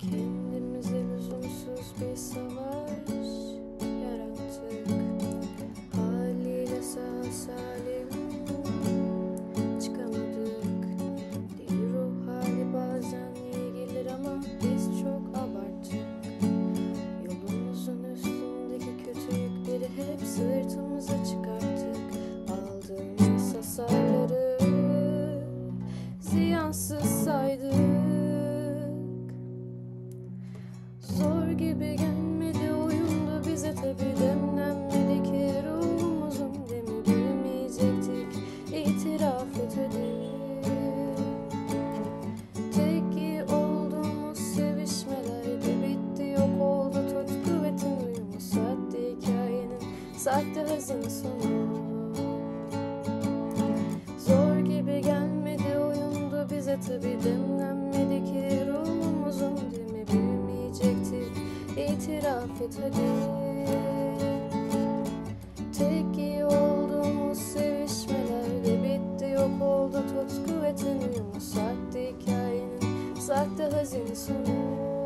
Kendimize lüzumsuz bir savaş yarattık. Haliyle sağ salim çıkamadık. Değil ruh hali bazen iyi gelir ama biz çok abarttık. Yolumuzun üstündeki kötü yükleri hep sırtımıza çıkarttık. Aldığımız hasarları ziyansız saydık. Zor gibi gelmedi oyundu bize, tabi demlenmedi ki ruhumuzun demi büyümeyecektik, itiraf et hadi. Tek iyi olduğumuz sevişmelerde bitti, yok oldu tut kuvvetin uyumu, sahte hikayenin sahte hazin sonu. Zor gibi gelmedi oyundu bize, tabi demlenmedi ki ruhumuzun demi büyümeyecektik, itiraf et hadi. Tek iyi olduğumuz sevişmelerde bitti, yok oldu tut kuvvetin uyumu, sahte hikayenin sahte hazin sonu.